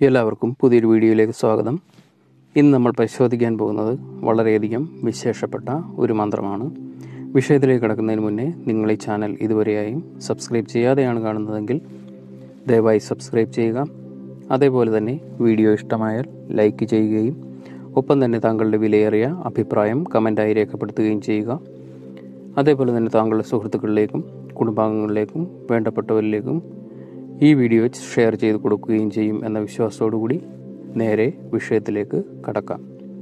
എല്ലാവർക്കും പുതിയൊരു വീഡിയോയിലേക്ക് സ്വാഗതം. ഇന്ന് നമ്മൾ പരിശോധിക്കാൻ പോകുന്നത് വളരെയധികം വിശേഷപ്പെട്ട ഒരു മന്ത്രമാണ്. വിഷയത്തിലേക്ക് കടക്കുന്നതിന് മുന്നേ നിങ്ങൾ ഈ ചാനൽ ഇതുവരെയായും സബ്സ്ക്രൈബ് ചെയ്യാതെയാണ് കാണുന്നതെങ്കിൽ ദയവായി സബ്സ്ക്രൈബ് ചെയ്യുക. അതേപോലെ തന്നെ വീഡിയോ ഇഷ്ടമായാൽ ലൈക്ക് ചെയ്യുകയും ഒപ്പം തന്നെ താങ്കളുടെ വിലയേറിയ അഭിപ്രായം കമൻറ്റായി രേഖപ്പെടുത്തുകയും ചെയ്യുക. അതേപോലെ തന്നെ താങ്കളുടെ സുഹൃത്തുക്കളിലേക്കും കുടുംബാംഗങ്ങളിലേക്കും വേണ്ടപ്പെട്ടവരിലേക്കും ഈ വീഡിയോ ഷെയർ ചെയ്ത് കൊടുക്കുകയും ചെയ്യും എന്ന വിശ്വാസത്തോടുകൂടി നേരെ വിഷയത്തിലേക്ക് കടക്കാം.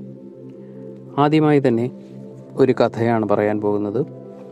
ആദ്യമായി തന്നെ ഒരു കഥയാണ് പറയാൻ പോകുന്നത്.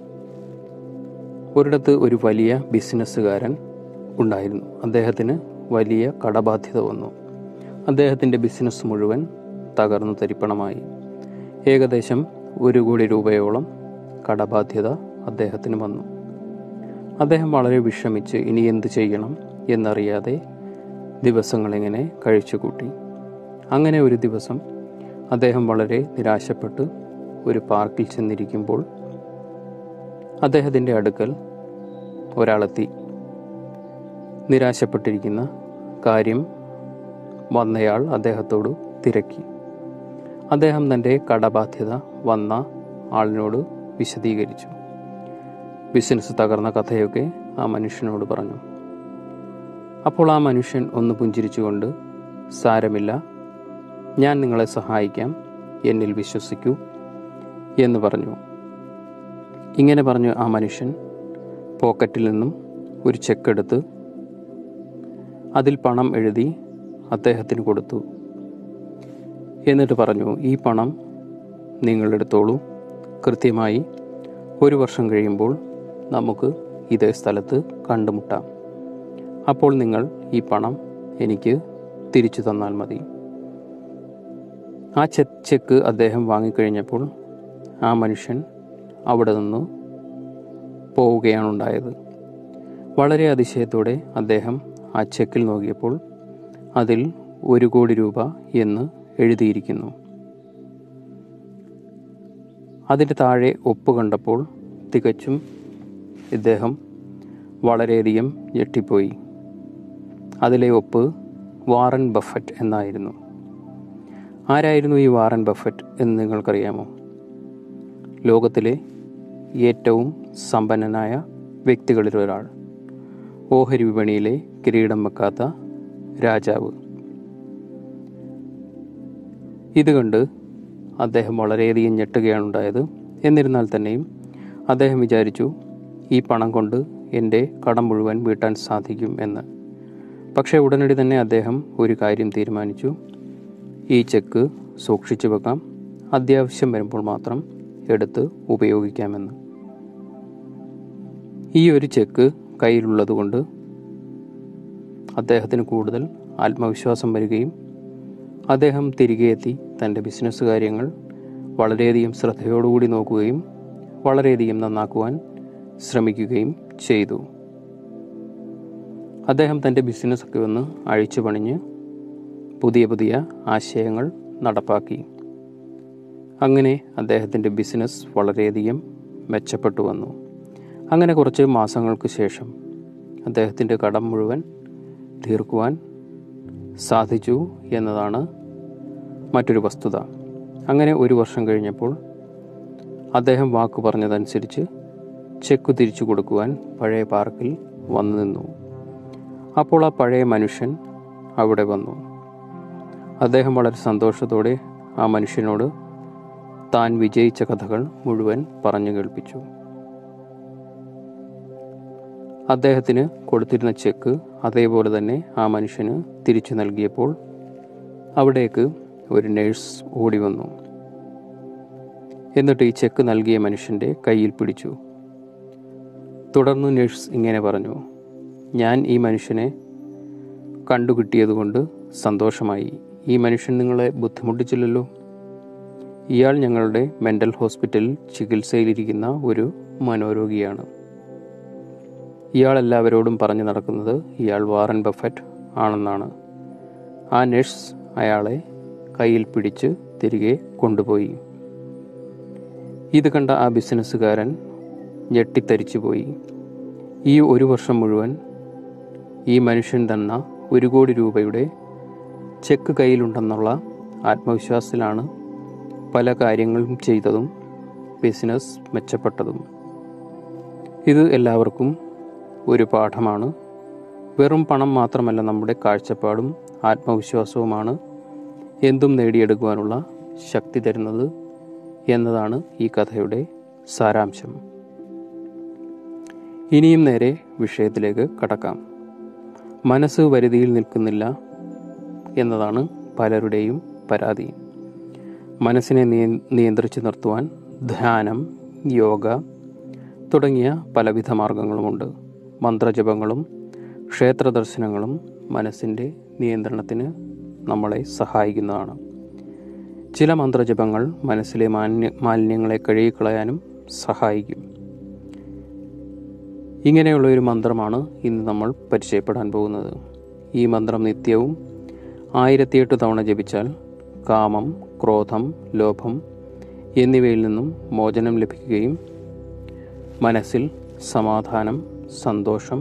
ഒരിടത്ത് ഒരു വലിയ ബിസിനസ്സുകാരൻ ഉണ്ടായിരുന്നു. അദ്ദേഹത്തിന് വലിയ കടബാധ്യത വന്നു. അദ്ദേഹത്തിൻ്റെ ബിസിനസ് മുഴുവൻ തകർന്നു തരിപ്പണമായി. ഏകദേശം 1 കോടി രൂപയോളം കടബാധ്യത അദ്ദേഹത്തിന് വന്നു. അദ്ദേഹം വളരെ വിഷമിച്ച് ഇനി എന്ത് ചെയ്യണം എന്നറിയാതെ ദിവസങ്ങളിങ്ങനെ കഴിച്ചുകൂട്ടി. അങ്ങനെ ഒരു ദിവസം അദ്ദേഹം വളരെ നിരാശപ്പെട്ട് ഒരു പാർക്കിൽ ചെന്നിരിക്കുമ്പോൾ അദ്ദേഹത്തിൻ്റെ അടുക്കൽ ഒരാളെത്തി. നിരാശപ്പെട്ടിരിക്കുന്ന കാര്യം വന്നയാൾ അദ്ദേഹത്തോട് തിരക്കി. അദ്ദേഹം തൻ്റെ കടബാധ്യത വന്ന ആളിനോട് വിശദീകരിച്ചു. ബിസിനസ് തകർന്ന കഥയൊക്കെ ആ മനുഷ്യനോട് പറഞ്ഞു. അപ്പോൾ ആ മനുഷ്യൻ ഒന്ന് പുഞ്ചിരിച്ചുകൊണ്ട്, സാരമില്ല, ഞാൻ നിങ്ങളെ സഹായിക്കാം, എന്നിൽ വിശ്വസിക്കൂ എന്ന് പറഞ്ഞു. ഇങ്ങനെ പറഞ്ഞു ആ മനുഷ്യൻ പോക്കറ്റിൽ നിന്നും ഒരു ചെക്ക് എടുത്ത് അതിൽ പണം എഴുതി അദ്ദേഹത്തിന് കൊടുത്തു. എന്നിട്ട് പറഞ്ഞു, ഈ പണം നിങ്ങളെടുത്തോളൂ. കൃത്യമായി 1 വർഷം കഴിയുമ്പോൾ നമുക്ക് ഇതേ സ്ഥലത്ത് കണ്ടുമുട്ടാം. അപ്പോൾ നിങ്ങൾ ഈ പണം എനിക്ക് തിരിച്ചു തന്നാൽ മതി. ആ ചെക്ക് അദ്ദേഹം വാങ്ങിക്കഴിഞ്ഞപ്പോൾ ആ മനുഷ്യൻ അവിടെ നിന്ന് പോവുകയാണുണ്ടായത്. വളരെ അതിശയത്തോടെ അദ്ദേഹം ആ ചെക്കിൽ നോക്കിയപ്പോൾ അതിൽ 1 കോടി രൂപ എന്ന് എഴുതിയിരിക്കുന്നു. അതിൻ്റെ താഴെ ഒപ്പ് കണ്ടപ്പോൾ തികച്ചും ഇദ്ദേഹം വളരെയധികം ഞെട്ടിപ്പോയി. അതിലെ ഒപ്പ് വാറൻ ബഫറ്റ് എന്നായിരുന്നു. ആരായിരുന്നു ഈ വാറൻ ബഫറ്റ് എന്ന് നിങ്ങൾക്കറിയാമോ? ലോകത്തിലെ ഏറ്റവും സമ്പന്നനായ വ്യക്തികളിൽ ഒരാൾ. ഓഹരി വിപണിയിലെ കിരീടം വെക്കാത്ത രാജാവ്. ഇത് കണ്ട് അദ്ദേഹം വളരെയധികം ഞെട്ടുകയാണുണ്ടായത്. എന്നിരുന്നാൽ തന്നെയും അദ്ദേഹം വിചാരിച്ചു, ഈ പണം കൊണ്ട് എൻ്റെ കടം മുഴുവൻ വീട്ടാൻ സാധിക്കും എന്ന്. പക്ഷേ ഉടനടി തന്നെ അദ്ദേഹം ഒരു കാര്യം തീരുമാനിച്ചു. ഈ ചെക്ക് സൂക്ഷിച്ചു വെക്കാം, അത്യാവശ്യം വരുമ്പോൾ മാത്രം എടുത്ത് ഉപയോഗിക്കാമെന്ന്. ഈ ഒരു ചെക്ക് കയ്യിലുള്ളതുകൊണ്ട് അദ്ദേഹത്തിന് കൂടുതൽ ആത്മവിശ്വാസം വരികയും അദ്ദേഹം തിരികെ എത്തി തൻ്റെ ബിസിനസ് കാര്യങ്ങൾ വളരെയധികം ശ്രദ്ധയോടുകൂടി നോക്കുകയും വളരെയധികം നന്നാക്കുവാൻ ശ്രമിക്കുകയും ചെയ്തു. അദ്ദേഹം തൻ്റെ ബിസിനസ്സൊക്കെ ഒന്ന് അഴിച്ചു പണിഞ്ഞ് പുതിയ പുതിയ ആശയങ്ങൾ നടപ്പാക്കി. അങ്ങനെ അദ്ദേഹത്തിൻ്റെ ബിസിനസ് വളരെയധികം മെച്ചപ്പെട്ടു വന്നു. അങ്ങനെ കുറച്ച് മാസങ്ങൾക്ക് ശേഷം അദ്ദേഹത്തിൻ്റെ കടം മുഴുവൻ തീർക്കുവാൻ സാധിച്ചു എന്നതാണ് മറ്റൊരു വസ്തുത. അങ്ങനെ 1 വർഷം കഴിഞ്ഞപ്പോൾ അദ്ദേഹം വാക്ക് പറഞ്ഞതനുസരിച്ച് ചെക്ക് തിരിച്ചു കൊടുക്കുവാൻ പഴയ പാർക്കിൽ വന്നു നിന്നു. അപ്പോൾ ആ പഴയ മനുഷ്യൻ അവിടെ വന്നു. അദ്ദേഹം വളരെ സന്തോഷത്തോടെ ആ മനുഷ്യനോട് താൻ വിജയിച്ച കഥകൾ മുഴുവൻ പറഞ്ഞു കേൾപ്പിച്ചു. അദ്ദേഹത്തിന് കൊടുത്തിരുന്ന ചെക്ക് അതേപോലെ തന്നെ ആ മനുഷ്യന് തിരിച്ചു നൽകിയപ്പോൾ അവിടേക്ക് ഒരു നേഴ്സ് ഓടി വന്നു. എന്നിട്ട് ഈ ചെക്ക് നൽകിയ മനുഷ്യൻ്റെ കയ്യിൽ പിടിച്ചു. തുടർന്ന് നേഴ്സ് ഇങ്ങനെ പറഞ്ഞു, ഞാൻ ഈ മനുഷ്യനെ കണ്ടുകിട്ടിയതുകൊണ്ട് സന്തോഷമായി. ഈ മനുഷ്യൻ നിങ്ങളെ ബുദ്ധിമുട്ടിച്ചില്ലല്ലോ. ഇയാൾ ഞങ്ങളുടെ മെൻ്റൽ ഹോസ്പിറ്റലിൽ ചികിത്സയിലിരിക്കുന്ന ഒരു മനോരോഗിയാണ്. ഇയാൾ എല്ലാവരോടും പറഞ്ഞു നടക്കുന്നത് ഇയാൾ വാറൻ ബഫറ്റ് ആണെന്നാണ്. ആ നഴ്സ് അയാളെ കയ്യിൽ പിടിച്ച് തിരികെ കൊണ്ടുപോയി. ഇത് കണ്ട ആ ബിസിനസ്സുകാരൻ ഞെട്ടിത്തരിച്ചുപോയി. ഈ 1 വർഷം മുഴുവൻ ഈ മനുഷ്യൻ തന്ന 1 കോടി രൂപയുടെ ചെക്ക് കയ്യിലുണ്ടെന്നുള്ള ആത്മവിശ്വാസത്തിലാണ് പല കാര്യങ്ങളും ചെയ്തതും ബിസിനസ് മെച്ചപ്പെട്ടതും. ഇത് എല്ലാവർക്കും ഒരു പാഠമാണ്. വെറും പണം മാത്രമല്ല നമ്മുടെ കാഴ്ചപ്പാടും ആത്മവിശ്വാസവുമാണ് എന്തും നേടിയെടുക്കുവാനുള്ള ശക്തി തരുന്നത് എന്നതാണ് ഈ കഥയുടെ സാരാംശം. ഇനിയും നേരെ വിഷയത്തിലേക്ക് കടക്കാം. മനസ്സ് വരുതിയിൽ നിൽക്കുന്നില്ല എന്നതാണ് പലരുടെയും പരാതി. മനസ്സിനെ നിയന്ത്രിച്ചു നിർത്തുവാൻ ധ്യാനം, യോഗ തുടങ്ങിയ പലവിധ മാർഗങ്ങളുമുണ്ട്. മന്ത്രജപങ്ങളും ക്ഷേത്ര ദർശനങ്ങളും മനസ്സിൻ്റെ നിയന്ത്രണത്തിന് നമ്മളെ സഹായിക്കുന്നതാണ്. ചില മന്ത്രജപങ്ങൾ മനസ്സിലെ മാലിന്യങ്ങളെ കഴുകിക്കളയാനും സഹായിക്കും. ഇങ്ങനെയുള്ള ഒരു മന്ത്രമാണ് ഇന്ന് നമ്മൾ പരിചയപ്പെടാൻ പോകുന്നത്. ഈ മന്ത്രം നിത്യവും 1008 തവണ ജപിച്ചാൽ കാമം, ക്രോധം, ലോഭം എന്നിവയിൽ നിന്നും മോചനം ലഭിക്കുകയും മനസ്സിൽ സമാധാനം, സന്തോഷം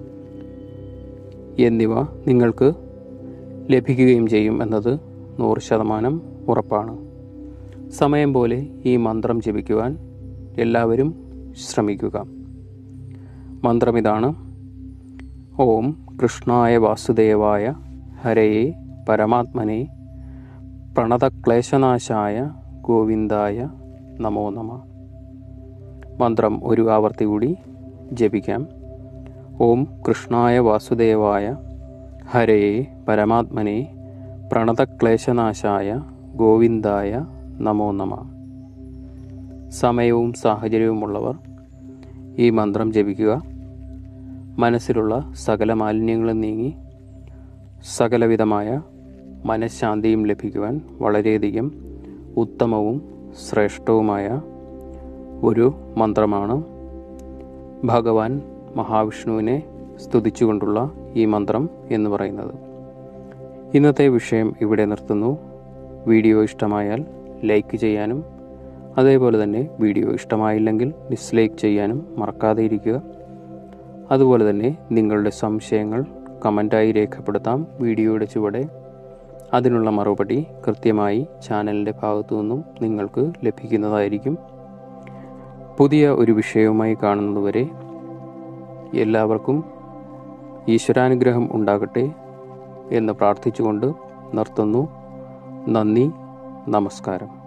എന്നിവ നിങ്ങൾക്ക് ലഭിക്കുകയും ചെയ്യും എന്നത് 100% ഉറപ്പാണ്. സമയം പോലെ ഈ മന്ത്രം ജപിക്കുവാൻ എല്ലാവരും ശ്രമിക്കുക. മന്ത്രമിതാണ്: ഓം കൃഷ്ണായ വാസുദേവായ ഹരയേ പരമാത്മനെ പ്രണതക്ലേശനാശായ ഗോവിന്ദായ നമോ നമഃ. മന്ത്രം ഒരു ആവർത്തി കൂടി ജപിക്കാം. ഓം കൃഷ്ണായ വാസുദേവായ ഹരയേ പരമാത്മനെ പ്രണതക്ലേശനാശായ ഗോവിന്ദായ നമോ നമഃ. സമയവും സാഹചര്യവുമുള്ളവർ ഈ മന്ത്രം ജപിക്കുക. മനസ്സിലുള്ള സകല മാലിന്യങ്ങളും നീങ്ങി സകലവിധമായ മനഃശാന്തിയും ലഭിക്കുവാൻ വളരെയധികം ഉത്തമവും ശ്രേഷ്ഠവുമായ ഒരു മന്ത്രമാണ്. ഭഗവാൻ മഹാവിഷ്ണുവിനെ സ്തുതിച്ചുകൊണ്ടുള്ള ഈ മന്ത്രം എന്ന് പറയുന്നത്. ഇന്നത്തെ വിഷയം ഇവിടെ നിർത്തുന്നു. വീഡിയോ ഇഷ്ടമായാൽ ലൈക്ക് ചെയ്യാനും അതേപോലെ തന്നെ വീഡിയോ ഇഷ്ടമായില്ലെങ്കിൽ ഡിസ്ലൈക്ക് ചെയ്യാനും മറക്കാതെ ഇരിക്കുക. അതുപോലെ തന്നെ നിങ്ങളുടെ സംശയങ്ങൾ കമൻറ്റായി രേഖപ്പെടുത്താം വീഡിയോയുടെ ചുവടെ. അതിനുള്ള മറുപടി കൃത്യമായി ചാനലിൻ്റെ ഭാഗത്തു നിന്നും നിങ്ങൾക്ക് ലഭിക്കുന്നതായിരിക്കും. പുതിയ ഒരു വിഷയവുമായി കാണുന്നതുവരെ എല്ലാവർക്കും ഈശ്വരാനുഗ്രഹം ഉണ്ടാകട്ടെ എന്ന് പ്രാർത്ഥിച്ചുകൊണ്ട് നിർത്തുന്നു. നന്ദി, നമസ്കാരം.